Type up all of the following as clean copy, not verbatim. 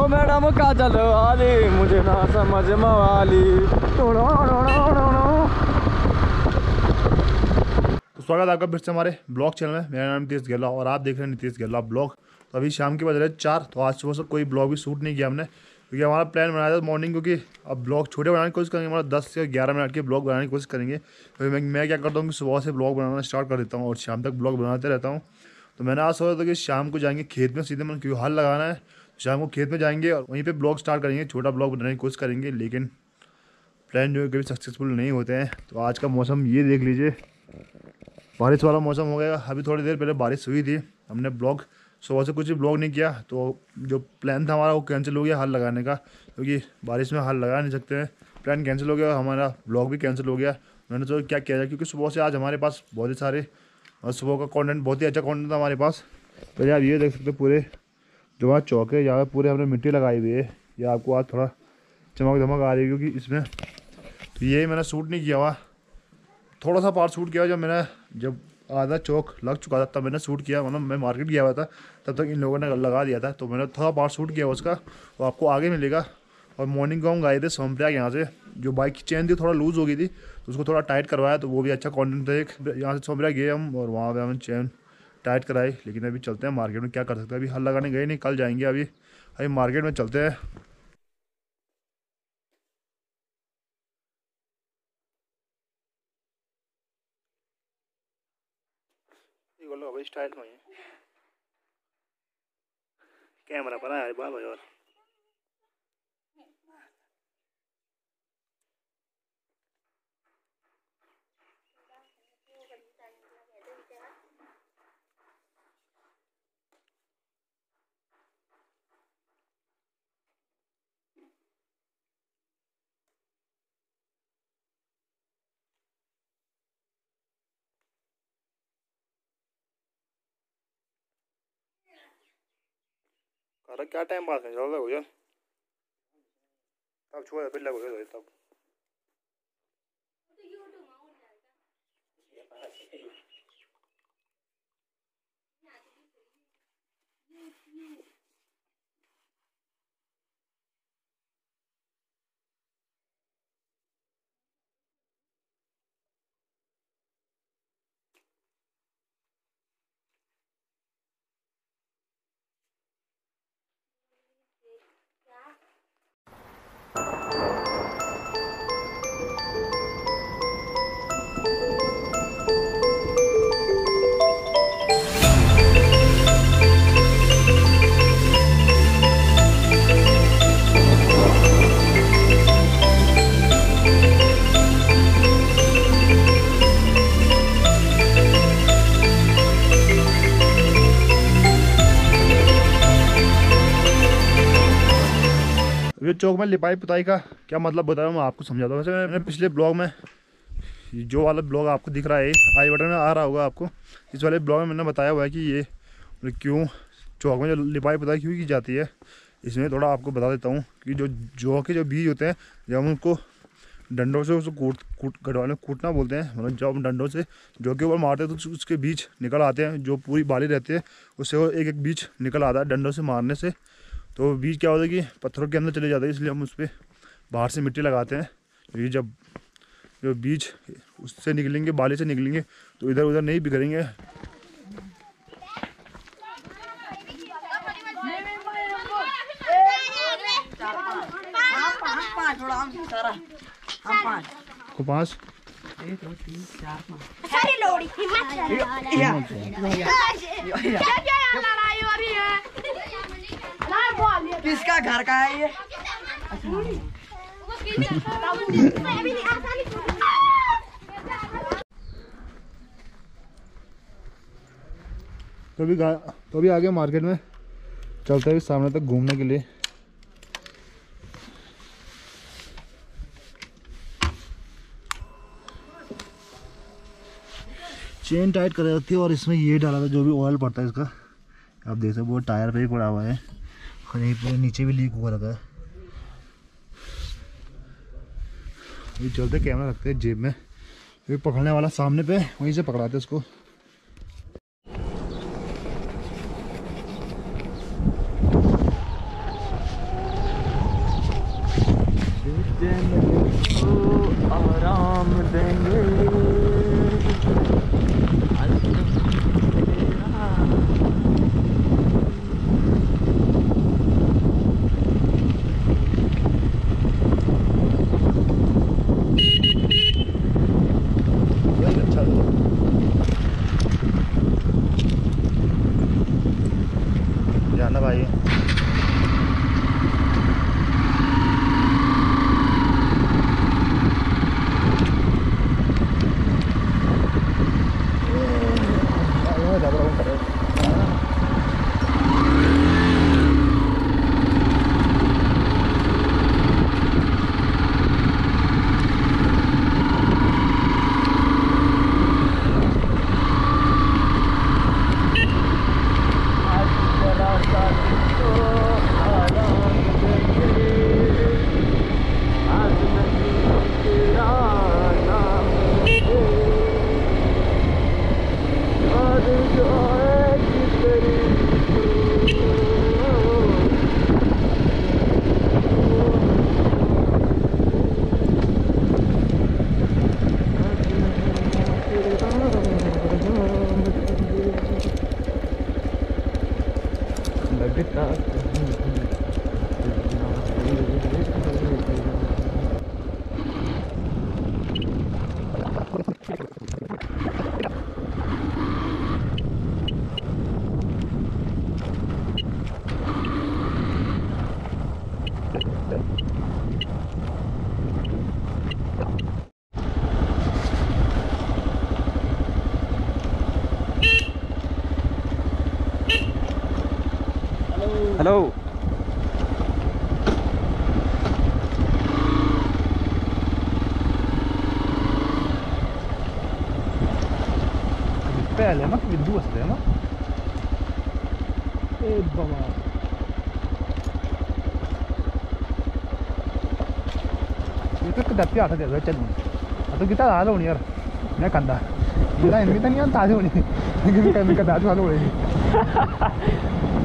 ओ madam काजल वाली मुझे ना समझ मवाली। तो स्वागत है आपका फिर से हमारे ब्लॉग चैनल में। मेरा नाम नीतीश गेहला और आप देख रहे हैं नीतीश गेहला ब्लॉग। तो अभी शाम के बज रहे 4। तो आज सुबह से कोई ब्लॉग भी शूट नहीं किया हमने, क्योंकि हमारा प्लान बनाया था मॉर्निंग, क्योंकि अब ब्लॉग छोटे बनाने की कोशिश करेंगे, हमारा 10 से 11 मिनट के ब्लॉग बनाने की कोशिश करेंगे। तो मैं क्या करता हूँ कि सुबह से ब्लॉग बनाना स्टार्ट कर देता हूँ और शाम तक ब्लॉग बनाते रहता हूँ। तो मैंने आज सोचा था कि शाम को जाएंगे खेत में सीधे, मन क्यों हल लगाना है, शाम को खेत में जाएंगे और वहीं पे ब्लॉग स्टार्ट करेंगे, छोटा ब्लॉग बनाने की कोशिश करेंगे। लेकिन प्लान जो है कभी सक्सेसफुल नहीं होते हैं। तो आज का मौसम ये देख लीजिए, बारिश वाला मौसम हो गया। अभी थोड़ी देर पहले बारिश हुई थी, हमने ब्लॉग सुबह से कुछ भी ब्लॉग नहीं किया। तो जो प्लान था हमारा वो कैंसिल हो गया हल लगाने का, क्योंकि बारिश में हल लगा नहीं सकते हैं। प्लान कैंसिल हो गया, हमारा ब्लॉग भी कैंसिल हो गया। मैंने सोचा क्या किया जाए, क्योंकि सुबह से आज हमारे पास बहुत ही सारे और सुबह का कंटेंट, बहुत ही अच्छा कंटेंट था हमारे पास। पहले आप ये देख सकते हैं, पूरे जो वहाँ चौक है यहाँ पूरे हमने मिट्टी लगाई हुई है। ये आपको आज थोड़ा चमक धमक आ रही है क्योंकि इसमें, तो ये मैंने शूट नहीं किया हुआ, थोड़ा सा पार्ट शूट किया। जब आधा चौक लग चुका था तब मैंने शूट किया, मतलब मैं मार्केट गया हुआ था तब तक इन लोगों ने लगा दिया था। तो मैंने थोड़ा पार्ट शूट किया उसका, वो आपको आगे मिलेगा। और मॉर्निंग को हम गए थे सोनप्रयाग, यहाँ से जो बाइक की चेन थी थोड़ा लूज़ हो गई थी, तो उसको थोड़ा टाइट करवाया। तो वो भी अच्छा कंटेंट था एक। यहाँ से सोनप्रयाग गए हम और वहाँ पर हमने चेन टाइट कराई। लेकिन अभी चलते हैं मार्केट में, क्या कर सकते हैं, अभी हल लगाने गए नहीं, कल जाएंगे। अभी मार्केट में चलते हैं। स्टाइल में कैमरा पर आया बाबा यार। अरे क्या टाइम पास नहीं चल रहा तब छोड़ फिर लगो तब ये चौक में लिपाई पुताई का क्या मतलब बताया मैं आपको समझाता हूँ। वैसे मैंने पिछले ब्लॉग में, जो वाला ब्लॉग आपको दिख रहा है आई बटन में आ रहा होगा आपको, इस वाले ब्लॉग में मैंने बताया हुआ है कि ये क्यों चौक में जो लिपाई पुताई क्यों की जाती है। इसमें थोड़ा आपको बता देता हूँ कि जौ के जो बीज होते हैं, जब हम उनको डंडों से उसको गढ़वाने कूटना बोलते हैं, मतलब जब हम डंडों से जौ के ऊपर मारते हैं तो उसके बीज निकल आते हैं। जो पूरी बाली रहती है उससे वो एक एक बीज निकल आता है डंडों से मारने से। तो बीज क्या होता है कि पत्थरों के अंदर चले जाते हैं, इसलिए हम उस पर बाहर से मिट्टी लगाते हैं। क्योंकि जब जो बीज उससे निकलेंगे, बाली से निकलेंगे, तो इधर उधर नहीं बिखरेंगे। को 5 1 2 3 4 सारी लोड़ी किसका घर का है ये? तो अभी आगे मार्केट में चलते हैं सामने तक घूमने के लिए। चेन टाइट कर रखी है और इसमें ये डाला था जो भी ऑयल पड़ता है इसका, आप देख सकते हो वो टायर पे ही पड़ा हुआ है और यहीं पूरे नीचे भी लीक हुआ रखा है। ये चलते कैमरा रखते हैं जेब में, क्योंकि पकड़ने वाला सामने पे वहीं से पकड़ाते उसको। जिंदगी को आराम देंगे। जाना भाई। हेलो। पहले मग विद्यू असते ना ए बाबा इथं दप्पी आता त्याचं चल आता किती आलं होणी यार नाही कांदा तिला मी तर नाही ताजे होणी मी काय मी का दाजू आलो होणी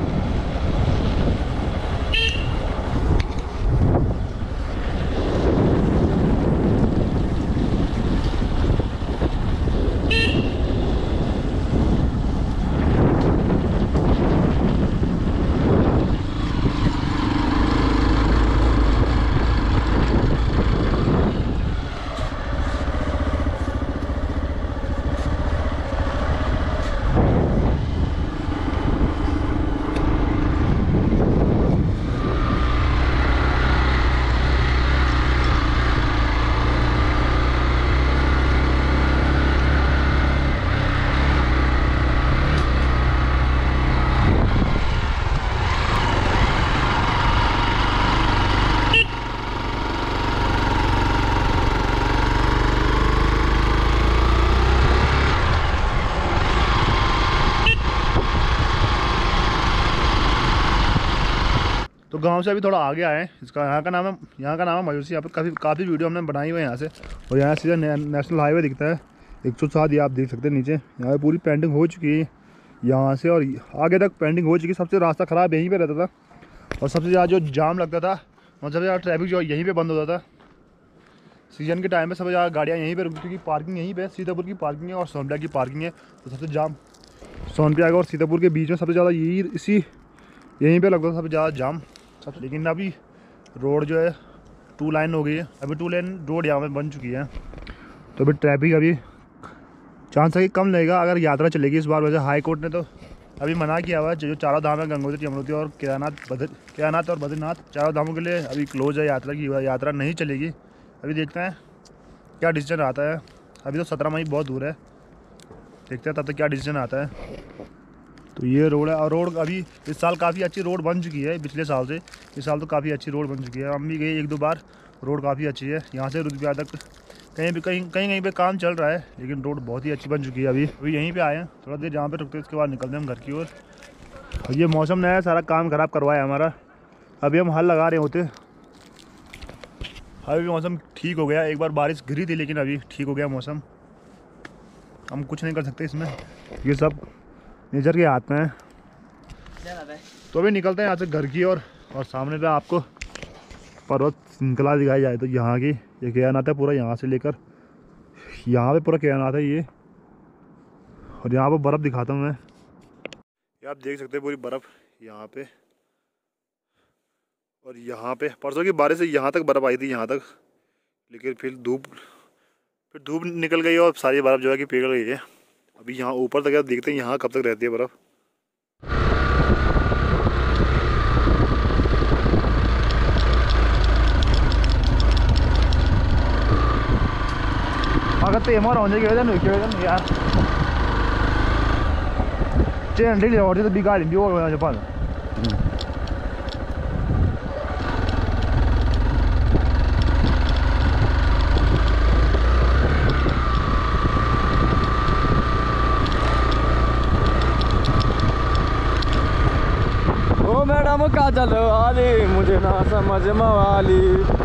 तो गांव से अभी थोड़ा आगे आए हैं। इसका यहाँ का नाम है मायूसी। यहाँ पर काफ़ी वीडियो हमने बनाई हुई है यहाँ से। और यहाँ सीधा नेशनल हाईवे दिखता है 107। ये आप देख सकते हैं नीचे। यहाँ पे पूरी पेंटिंग हो चुकी है यहाँ से और आगे तक पेंटिंग हो चुकी है। सबसे रास्ता ख़राब यहीं पे रहता था और सबसे ज़्यादा जो जाम लगता था और सबसे ज़्यादा ट्रैफिक जो यहीं पर बंद होता था। सीजन के टाइम में सबसे ज़्यादा गाड़ियाँ यहीं पर रुकती क्योंकि पार्किंग यहीं पर सीतापुर की पार्किंग है और सोनप्रिया की पार्किंग है। तो सबसे जाम सोनप्रिया और सीतापुर के बीच में सबसे ज़्यादा यहीं पर लगता था सबसे ज़्यादा जाम। लेकिन अभी रोड जो है 2 लाइन हो गई है। अभी 2 लाइन रोड यहाँ में बन चुकी है तो अभी ट्रैफिक अभी चांस है कि कम लगेगा अगर यात्रा चलेगी इस बार। वैसे हाई कोर्ट ने तो अभी मना किया हुआ है। जो चारों धाम है गंगोत्री, यमुनोत्री और केदारनाथ और बद्रीनाथ, चारों धामों के लिए अभी क्लोज है यात्रा की। यात्रा नहीं चलेगी। अभी देखते हैं क्या डिसीजन आता है। अभी तो 17 मई बहुत दूर है, देखते हैं तब तक क्या डिसीजन आता है। तो ये रोड है और रोड अभी इस साल काफ़ी अच्छी रोड बन चुकी है पिछले साल से। इस साल तो काफ़ी अच्छी रोड बन चुकी है। हम भी गए 1-2 बार। रोड काफ़ी अच्छी है। यहाँ से रुद्रप्रयाग तक कहीं पे काम चल रहा है लेकिन रोड बहुत ही अच्छी बन चुकी है। अभी यहीं पे आए हैं, थोड़ा देर जहाँ पे रुकते हैं उसके बाद निकलते हैं हम घर की ओर। और ये मौसम नया सारा काम ख़राब करवाया हमारा। अभी हम हल लगा रहे होते, अभी मौसम ठीक हो गया। एक बार बारिश गिरी थी लेकिन अभी ठीक हो गया मौसम। हम कुछ नहीं कर सकते इसमें, ये सब नेचर के हाथ में है। तो अभी निकलते हैं यहाँ से घर की ओर और सामने पे आपको पर्वत श्रृंखला दिखाई जाए तो यहाँ की ये केदारनाथ है, पूरा यहाँ से लेकर यहाँ पे पूरा केदारनाथ है ये। और यहाँ पे बर्फ़ दिखाता हूँ मैं, ये आप देख सकते हैं पूरी बर्फ़ यहाँ पे। और यहाँ पे परसों की बारिश से यहाँ तक बर्फ़ आई थी यहाँ तक, लेकिन फिर धूप निकल गई और सारी बर्फ़ जो है कि पिघल गई है। अभी यहाँ ऊपर तक देखते हैं यहाँ कब तक रहती है बर्फ़। अगर तो एमआर होने की वजह यार चेन डेली और तो बिगाड़ दी और जापान। ओ मैडम काजल वाली मुझे ना समझ मवाली।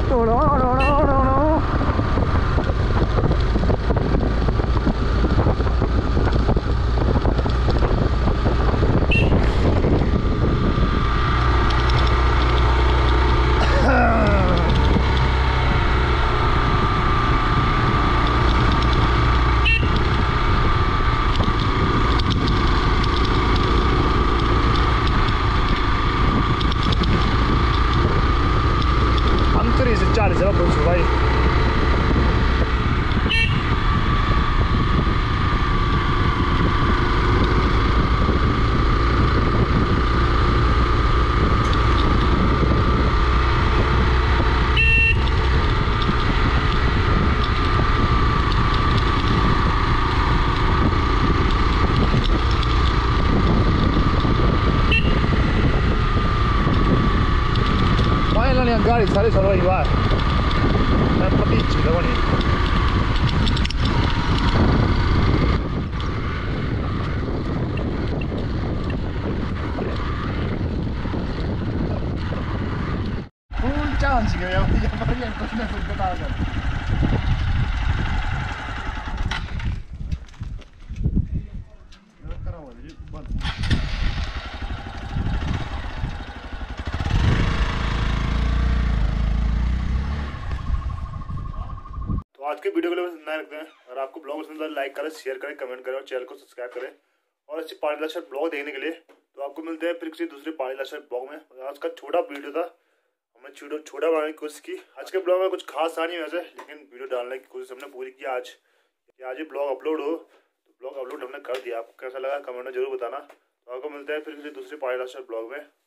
से 40 जगह पहुँच भाई। गाड़ी सारी चल रही है पति चिलवनी। फुल चांस गया कुछ ना कुछ बता कर। आज के वीडियो के लिए नए रखते हैं। अगर आपको ब्लॉग पसंद है लाइक करें, शेयर करें, कमेंट करें और चैनल को सब्सक्राइब करें। और ऐसे पहाड़ी इलाका ब्लॉग देखने के लिए तो आपको मिलते हैं फिर किसी दूसरे पहाड़ी इलाका ब्लॉग में। आज का छोटा वीडियो था, हमने छोटा बनाने की कोशिश की। आज के ब्लॉग में कुछ खास था नहीं वैसे, लेकिन वीडियो डालने की कोशिश हमने पूरी की। आज ही ब्लॉग अपलोड हो तो ब्लॉग अपलोड हमने कर दिया। आपको कैसा लगा कमेंट में जरूर बताना। तो आपको मिलते हैं फिर किसी दूसरे पहाड़ी इलाका ब्लॉग में।